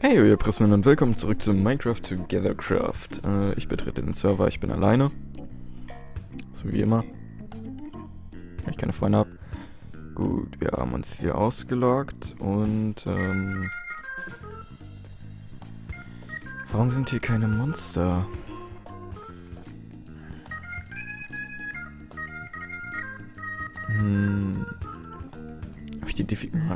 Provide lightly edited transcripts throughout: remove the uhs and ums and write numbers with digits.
Hey, ihr Prismen und willkommen zurück zu Minecraft Togethercraft. Ich betrete den Server, ich bin alleine. So wie immer. Weil ich keine Freunde habe. Gut, wir haben uns hier ausgeloggt und warum sind hier keine Monster? Hab ich die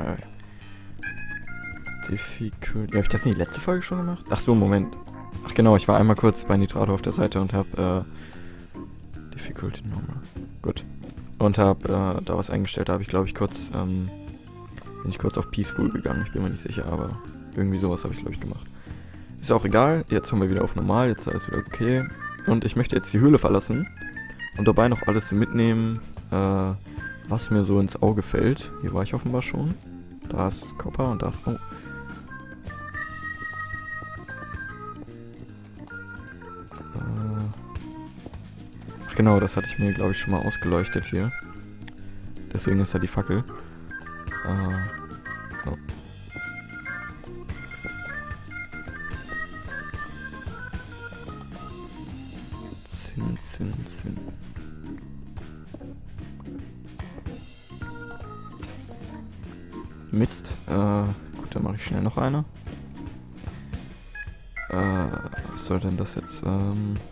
Difficult. Ja, hab ich das in die letzte Folge schon gemacht? Ach so, Moment. Ach genau, ich war einmal kurz bei Nitrado auf der Seite und hab Difficulty normal. Gut. Und hab da was eingestellt. Da habe ich glaube ich kurz, bin ich kurz auf Peaceful gegangen. Ich bin mir nicht sicher, aber irgendwie sowas habe ich glaube ich gemacht. Ist auch egal. Jetzt haben wir wieder auf normal. Jetzt ist alles wieder okay. Und ich möchte jetzt die Höhle verlassen. Und dabei noch alles mitnehmen, was mir so ins Auge fällt. Hier war ich offenbar schon. Da ist Copper und da ist... Oh. Ach genau, das hatte ich mir, glaube ich, schon mal ausgeleuchtet hier. Deswegen ist da die Fackel. So. Zinn. Mist. Gut, dann mache ich schnell noch eine. Was soll denn das jetzt? So.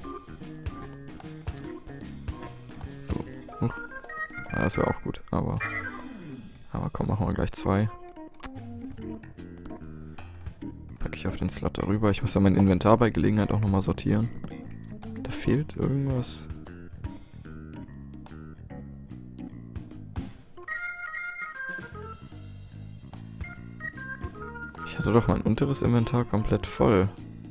Ja, das wäre auch gut, aber komm, machen wir gleich zwei. Packe ich auf den Slot darüber. Ich muss ja mein Inventar bei Gelegenheit auch nochmal sortieren. Da fehlt irgendwas. Ich hatte doch mein unteres Inventar komplett voll.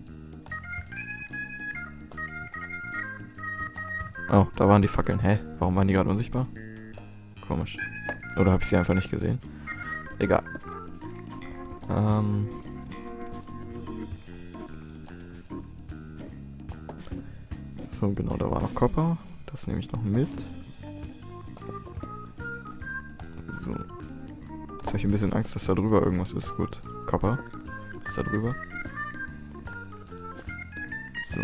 Oh, da waren die Fackeln. Hä? Warum waren die gerade unsichtbar? Komisch. Oder habe ich sie einfach nicht gesehen? Egal. So, genau, da war noch Copper. Das nehme ich noch mit. So. Jetzt habe ich ein bisschen Angst, dass da drüber irgendwas ist. Gut. Copper. Ist da drüber. So.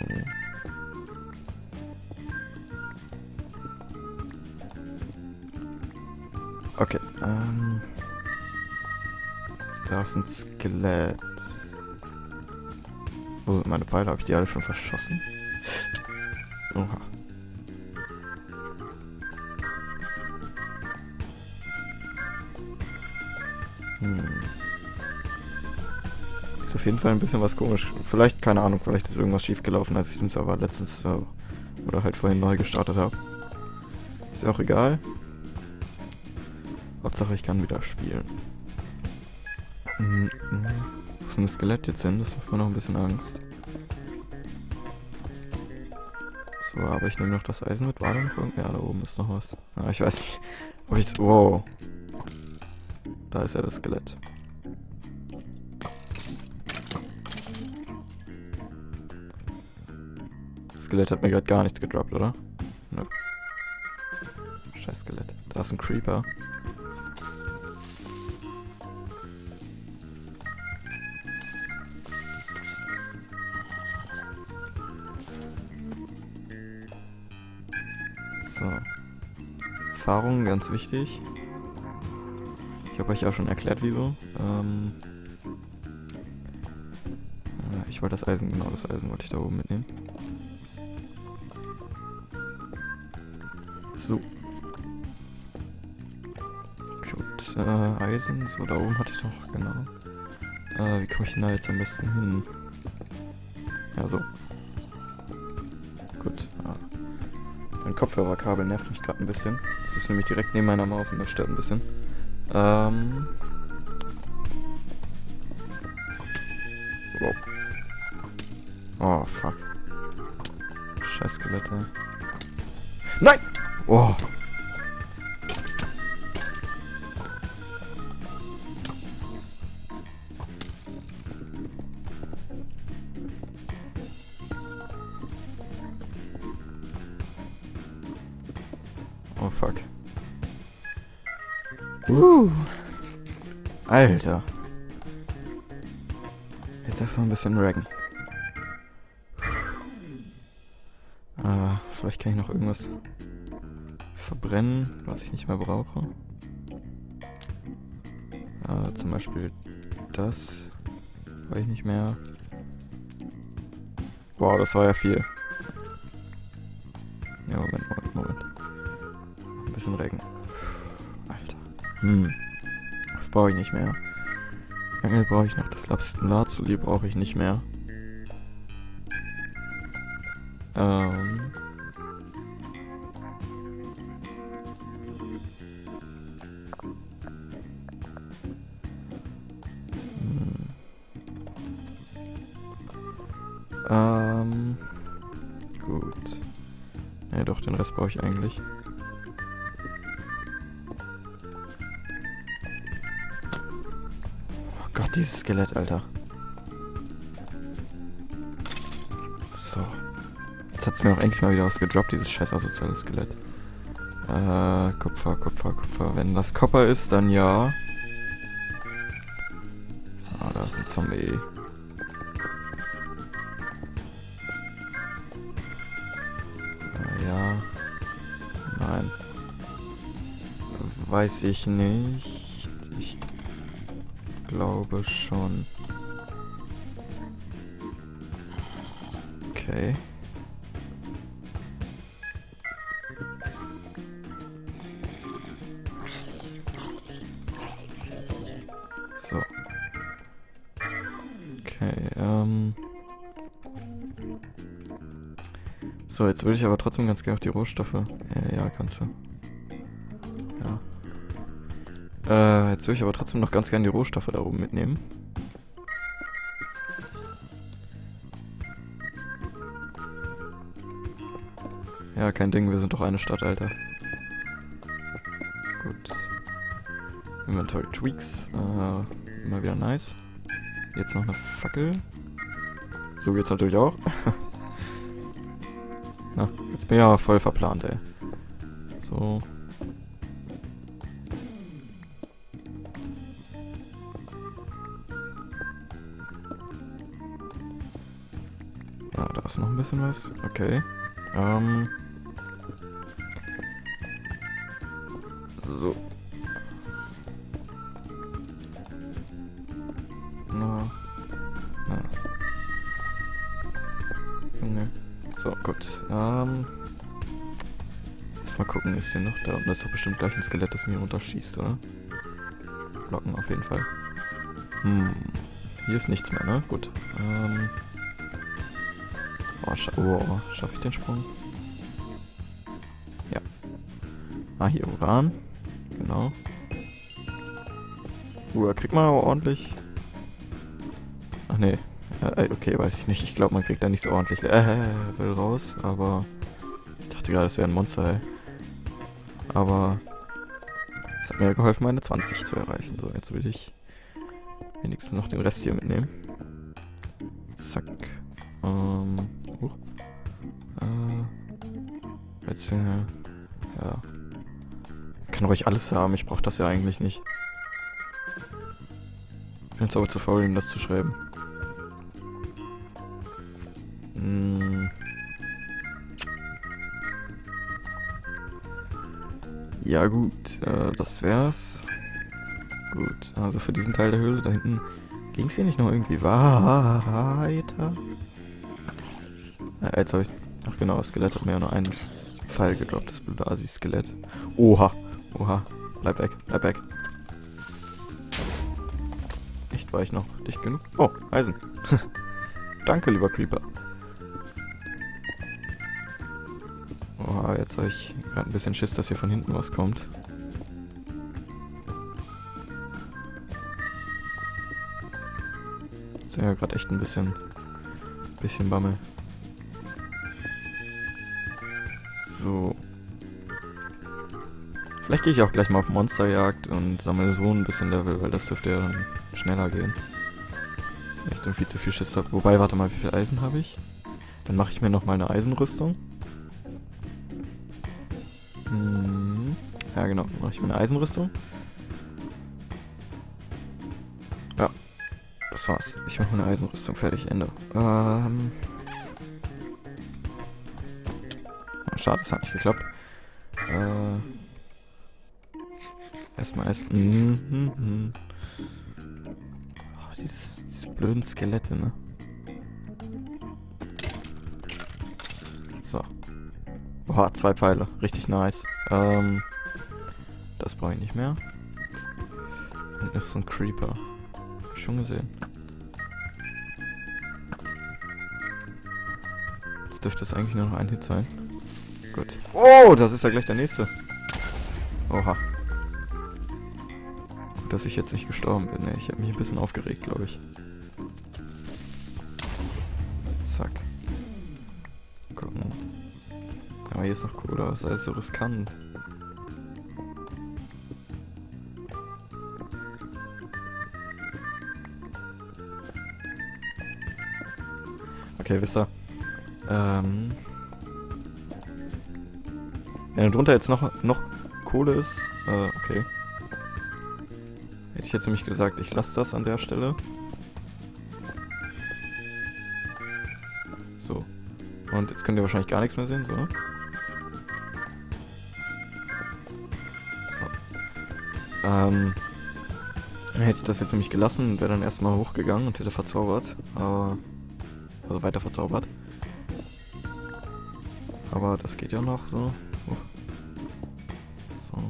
Okay, da ist ein Skelett. Wo sind meine Pfeile? Habe ich die alle schon verschossen? Oha. Ist auf jeden Fall ein bisschen was komisch. Vielleicht, keine Ahnung, vielleicht ist irgendwas schief gelaufen, als ich den Server letztens oder halt vorhin neu gestartet habe. Ist ja auch egal. Hauptsache ich kann wieder spielen. Wo ist denn das Skelett jetzt hin? Das macht mir noch ein bisschen Angst. So, aber ich nehme noch das Eisen mit. War da noch irgendwas? Ja, da oben ist noch was. Ah, ich weiß nicht, ob ich... Wow. Da ist ja das Skelett. Das Skelett hat mir gerade gar nichts gedroppt, oder? Ne. Scheiß Skelett. Da ist ein Creeper. So. Erfahrung, ganz wichtig. Ich habe euch ja schon erklärt, wieso. Ich wollte das Eisen, genau das Eisen wollte ich da oben mitnehmen. So. Gut, Eisen, so da oben hatte ich doch, genau. Wie komme ich denn da jetzt am besten hin? Ja, so. Gut. Mein Kopfhörerkabel nervt mich gerade ein bisschen. Das ist nämlich direkt neben meiner Maus und das stört ein bisschen. Wow. Oh, fuck. Scheiß Skelette. Nein! Oh. Oh, fuck. Alter. Jetzt erstmal ein bisschen raggen. Vielleicht kann ich noch irgendwas verbrennen, was ich nicht mehr brauche. Zum Beispiel das brauche ich nicht mehr. Wow, das war ja viel. Ja, Moment. Ein bisschen Regen. Alter. Das brauche ich nicht mehr. Angel brauche ich noch. Das Lazuli brauche ich nicht mehr. Gut. Ja, doch, den Rest brauche ich eigentlich. Oh Gott, dieses Skelett, Alter. So. Jetzt hat es mir auch endlich mal wieder was gedroppt, dieses scheiß asoziale Skelett. Kupfer. Wenn das Copper ist, dann ja. Ah, da ist ein Zombie. Ja. Nein. Weiß ich nicht. Ich glaube schon. Okay. So. Okay, So, jetzt würde ich aber trotzdem ganz gerne auf die Rohstoffe. Ja, kannst du. Ja. Jetzt würde ich aber trotzdem noch ganz gerne die Rohstoffe da oben mitnehmen. Ja, kein Ding, wir sind doch eine Stadt, Alter. Gut. Inventory Tweaks. Immer wieder nice. Jetzt noch eine Fackel. So geht's natürlich auch. Na, jetzt bin ich ja voll verplant, ey. So. Ah, da ist noch ein bisschen was. Okay. So. Na. Junge. So, gut. Erstmal gucken, ist hier noch da unten ist doch bestimmt gleich ein Skelett, das mir runterschießt, oder? Blocken auf jeden Fall. Hier ist nichts mehr, ne? Gut. Schaffe ich den Sprung? Ja. Ah, hier Uran. Genau. Da kriegt man aber ordentlich. Ach nee. Okay, weiß ich nicht. Ich glaube, man kriegt da nicht so ordentlich will raus, aber ich dachte gerade, das wäre ein Monster, ey. Aber es hat mir geholfen, meine 20 zu erreichen. So, jetzt will ich wenigstens noch den Rest hier mitnehmen. Zack. Jetzt, ja. Ich kann ruhig alles haben, ich brauche das ja eigentlich nicht. Ich bin jetzt aber zu faul, ihm das zu schreiben. Ja gut, das wär's. Gut, also für diesen Teil der Höhle da hinten ging es hier nicht noch irgendwie weiter? Jetzt habe ich... Ach genau, das Skelett hat mir ja nur einen Pfeil gedroppt, das Bludasi-Skelett. Oha. Bleib weg. Echt, war ich noch dicht genug? Oh, Eisen. Danke, lieber Creeper. Oha, jetzt habe ich gerade ein bisschen Schiss, dass hier von hinten was kommt. Das ist ja gerade echt ein bisschen Bammel. So. Vielleicht gehe ich auch gleich mal auf Monsterjagd und sammle so ein bisschen Level, weil das dürfte ja dann schneller gehen. Wenn ich dann viel zu viel Schiss habe. Wobei, warte mal, wie viel Eisen habe ich? Dann mache ich mir nochmal eine Eisenrüstung. Ja genau, mache ich mir eine Eisenrüstung. Ja, das war's. Ich mache meine Eisenrüstung fertig. Ende. Schade, es hat nicht geklappt. Erstmal essen. Oh, diese blöden Skelette, ne? So. Oha, 2 Pfeile. Richtig nice. Das brauche ich nicht mehr. Und ist so ein Creeper. Hab ich schon gesehen. Jetzt dürfte es eigentlich nur noch ein Hit sein. Gut. Oh, das ist ja gleich der nächste. Oha. Gut, dass ich jetzt nicht gestorben bin. Ne? Ich habe mich ein bisschen aufgeregt, glaube ich. Zack. Gucken. Aber hier ist noch Kohle. Das ist alles so riskant. Okay, wisst ihr. Wenn drunter jetzt noch Kohle ist, okay. Hätte ich jetzt nämlich gesagt, ich lasse das an der Stelle. So. Und jetzt könnt ihr wahrscheinlich gar nichts mehr sehen, so. So. Dann hätte ich das jetzt nämlich gelassen und wäre dann erstmal hochgegangen und hätte verzaubert. Aber... Also weiter verzaubert. Aber das geht ja noch so. So.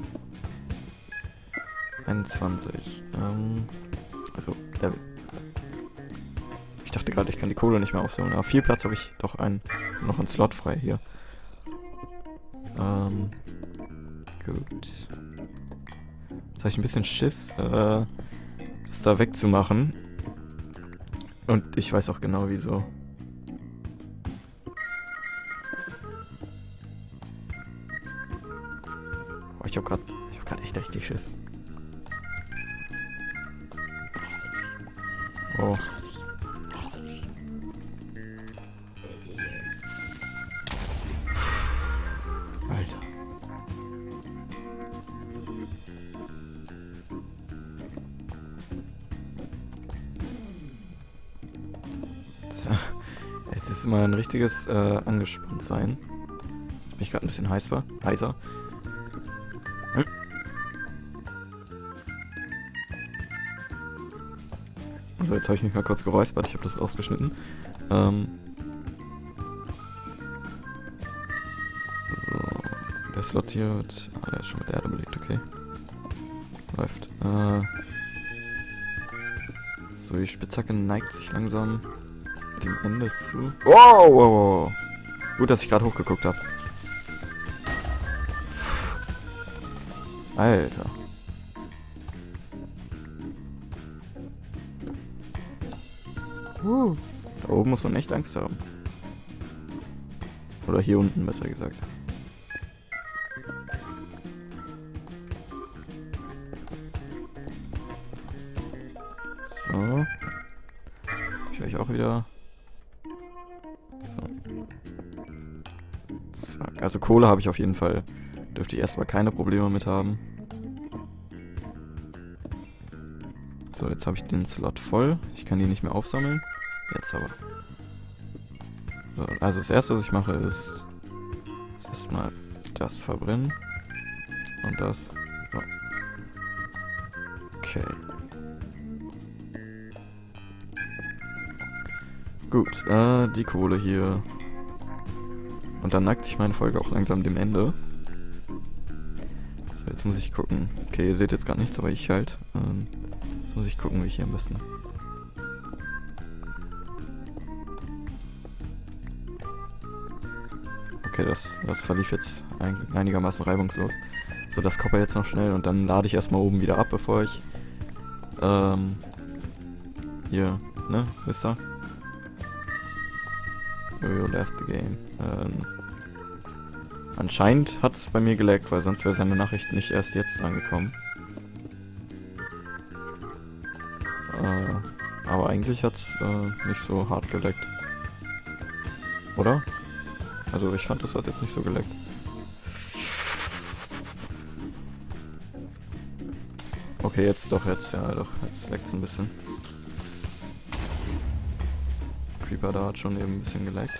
21. Also Level. Ich dachte gerade, ich kann die Kohle nicht mehr aufsammeln. Aber viel Platz habe ich doch noch einen Slot frei hier. Gut. Jetzt habe ich ein bisschen Schiss, das da wegzumachen. Und ich weiß auch genau wieso. Oh, ich hab grad echt richtig Schiss. Oh. Alter. Es ist immer ein richtiges angespannt sein. Jetzt bin ich gerade ein bisschen heißer. So, jetzt habe ich mich mal kurz geräuspert. Ich habe das rausgeschnitten. So, der Slot hier wird... Ah, der ist schon mit Erde belegt, okay. Läuft. So, die Spitzhacke neigt sich langsam dem Ende zu. Wow! Gut, dass ich gerade hochgeguckt habe. Alter. Da oben muss man echt Angst haben. Oder hier unten, besser gesagt. So. Ich höre euch auch wieder. So. Zack. Also Kohle habe ich auf jeden Fall. Dürfte ich erstmal keine Probleme mit haben. So, jetzt habe ich den Slot voll. Ich kann die nicht mehr aufsammeln. Jetzt aber. So, also das erste, was ich mache, ist erstmal das verbrennen. Und das. So. Okay. Gut, die Kohle hier. Und dann neigt sich meine Folge auch langsam dem Ende. So, jetzt muss ich gucken. Okay, ihr seht jetzt gar nichts, aber ich halt. Jetzt muss ich gucken, wie ich hier am besten... Okay, das verlief jetzt einigermaßen reibungslos. So, das Copper jetzt noch schnell und dann lade ich erstmal oben wieder ab, bevor ich hier, ne, wisst ihr? You left the game. Anscheinend hat es bei mir gelaggt, weil sonst wäre seine Nachricht nicht erst jetzt angekommen. Aber eigentlich hat es nicht so hart gelaggt. Oder? Also ich fand, das hat jetzt nicht so geleckt. Okay, jetzt doch, jetzt leckt es ein bisschen. Creeper da hat schon eben ein bisschen gelaggt.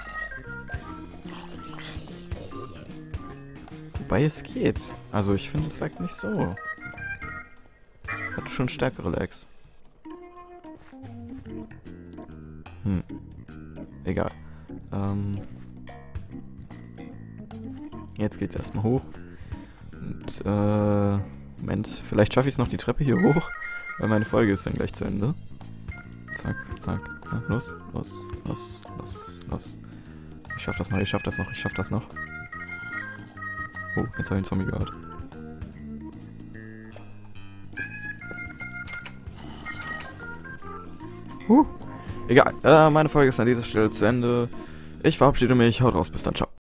Wobei es geht. Also ich finde, es laggt nicht so. Hat schon stärkere Lags. Egal. Jetzt geht's erstmal hoch. Und, Moment, vielleicht schaffe ich es noch die Treppe hier hoch, weil meine Folge ist dann gleich zu Ende. Zack, zack. Ja, los, los, los, los, los. Ich schaff das noch, ich schaff das noch, ich schaff das noch. Oh, jetzt habe ich einen Zombie gehört. Egal, meine Folge ist an dieser Stelle zu Ende. Ich verabschiede mich, haut raus, bis dann, ciao.